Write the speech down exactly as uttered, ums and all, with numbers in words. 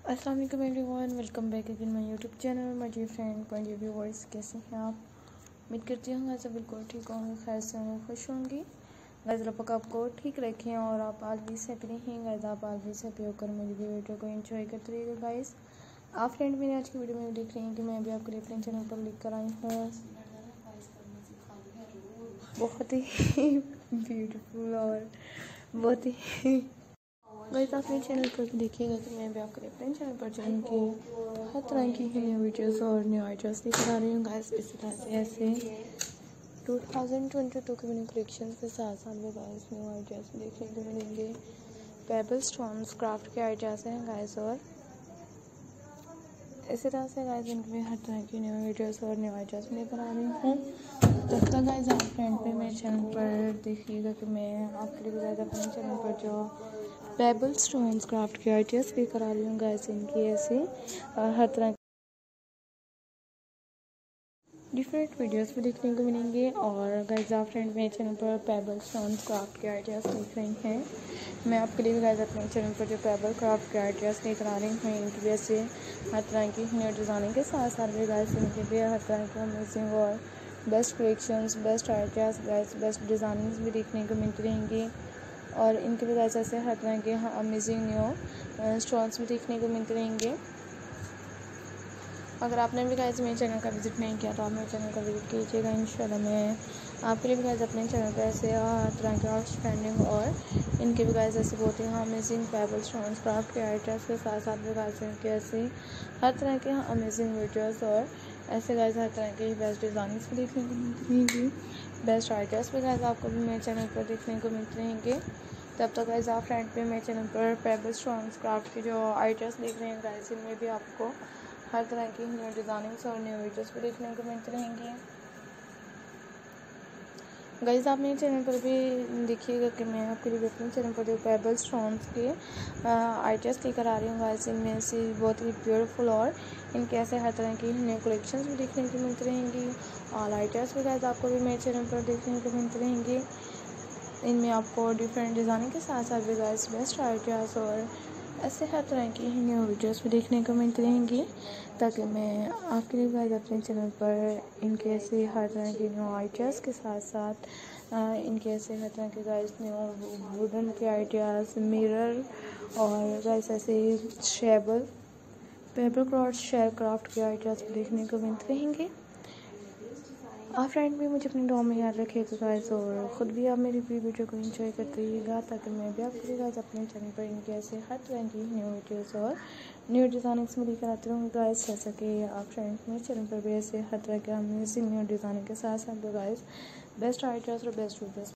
अस्सलाम वालेकुम everyone, welcome back again my YouTube channel my dear friend my dear viewers. कैसे हैं आप? उम्मीद करती हूँ सब बिल्कुल ठीक होंगे, खैर से होंगे, खुश होंगी। गाइस रब तक आपको ठीक रखें और आप आज भी हैप्पी रहें। गाइस आप आज भी हैप्पी होकर मेरी वीडियो को एंजॉय करते रहिएगा। गाइस आप फ्रेंड मेरे आज की वीडियो में देख रही हैं कि मैं अभी आपके लिए अपने चैनल पर लेकर आई हूँ बहुत ही ब्यूटीफुल और बहुत ही गाइस आप मेरे चैनल पर देखिएगा कि मैं भी आपके अपने चैनल पर चैनल की हर तरह की न्यू वीडियोस और न्यू आइडियाज़ लेकर आ रही हूँ। गाइस इस तरह से ऐसे टू थाउजेंड ट्वेंटी टू के न्यू कलेक्शन के साथ साथ में गाइस न्यू आइडियाज़ देखने को मिलेंगे। पेबल स्टोन्स क्राफ्ट के आइडियाज़ हैं गाइस, और इसी तरह से गाइस इनमें हर तरह की न्यू वीडियोस और न्यू आइडियाज़ लेकर आ रही हूँ। तब तक गाइस आप फ्रेंड पे मेरे चैनल पर देखिएगा कि मैं आपके लिए गाइस अपने चैनल पर जो पेबल स्टोन्स क्राफ्ट के आइडियाज़ लेकर आ रही हूँ गाइस, इनकी ऐसे हर तरह डिफरेंट वीडियोस भी देखने को मिलेंगे। और गाइस आप फ्रेंड मेरे चैनल पर पेबल स्टोन्स क्राफ्ट के आइडियाज़ देख रही हैं। मैं आपके लिए भी गाइस अपने चैनल पर जो पेबल क्राफ्ट के आइडियाज़ लेकर आ रही हूँ, इनकी भी ऐसे हर तरह की न्यू डिज़ाइनिंग के साथ साथ भी गाइस इनके भी हर तरह के अमेजिंग और best collections, best ideas guys, best designings भी देखने को मिलती रहेंगी। और इनके भी गाइस ऐसे हर तरह के अमेजिंग न्यू स्टोन्स भी देखने को मिलते रहेंगे। अगर आपने भी गाइस मेरे चैनल का विज़िट नहीं किया तो आप मेरे चैनल का विज़िट कीजिएगा। इंशाल्लाह मैं आपके लिए भी गाइस अपने चैनल पर ऐसे हर तरह के आउटस्टैंडिंग और इनके भी गाइस ऐसे बहुत ही अमेजिंग पेबल स्टोन्स क्राफ्ट के आइडियाज़ के साथ साथ भी गाइस इनके ऐसे हर तरह के अमेजिंग वीडियोज़ और ऐसे गाइस हर तरह के बेस्ट डिज़ाइनिंग्स भी देखने को मिलती रहेंगी। बेस्ट आइडियाज़ भी गाइस आपको भी मेरे चैनल पर देखने को मिलते रहेंगे। तब तक गाइस आप फ्रेंड पे मेरे चैनल पर पेबल स्टोन्स क्राफ्ट के जो आइडियाज़ देख रहे हैं गाइस, इनमें भी आपको हर तरह की न्यू डिज़ाइनिंग्स और न्यू वीडियोस भी देखने को मिलती रहेंगी। गाइस आप मेरे चैनल पर भी देखिएगा कि मैं आपके लिए अपने चैनल पर जो पेबल स्टोन्स के आइडियाज़ लेकर आ रही हूँ गाइस, इनमें से बहुत ही ब्यूटीफुल और इनके ऐसे हर तरह की न्यू कलेक्शंस भी देखने को मिलती रहेंगी। और आइडियाज़ भी गाइस आपको भी मेरे चैनल पर देखने को मिलती रहेंगी। इनमें आपको डिफरेंट डिज़ाइनिंग के साथ साथ भी गाइस बेस्ट आइडियाज़ और ऐसे हर तरह की न्यू वीडियोस भी देखने को मिलती रहेंगी, ताकि मैं आपके लिए गाइस अपने चैनल पर इनके ऐसे हर तरह के न्यू आइडियाज़ के साथ साथ इनके ऐसे हर तरह के गाइस न्यू वुडन के आइडियाज़, मिरर और गाइस ऐसे शेबल पेपर क्राफ्ट शेयर क्राफ्ट के आइडियाज़ भी देखने को मिलते रहेंगे। आप फ्रेंड भी मुझे अपनी दुआ में याद रखिएगा गाइस, और ख़ुद भी आप मेरी प्री वीडियो को एंजॉय करते रहिएगा, ताकि मैं भी आपके लिए गाइस अपने चैनल पर इनके ऐसे हर तरह की न्यू वीडियोस और न्यू डिज़ाइनिंग्स में लेकर आती रहूँगी गाइस। जैसा कि आप फ्रेंड मेरे चैनल पर भी ऐसे हर तरह के अमेजिंग न्यू डिज़ाइनिंग के साथ साथ गाइस बेस्ट आइडियाज़ और बेस्ट वीडियोस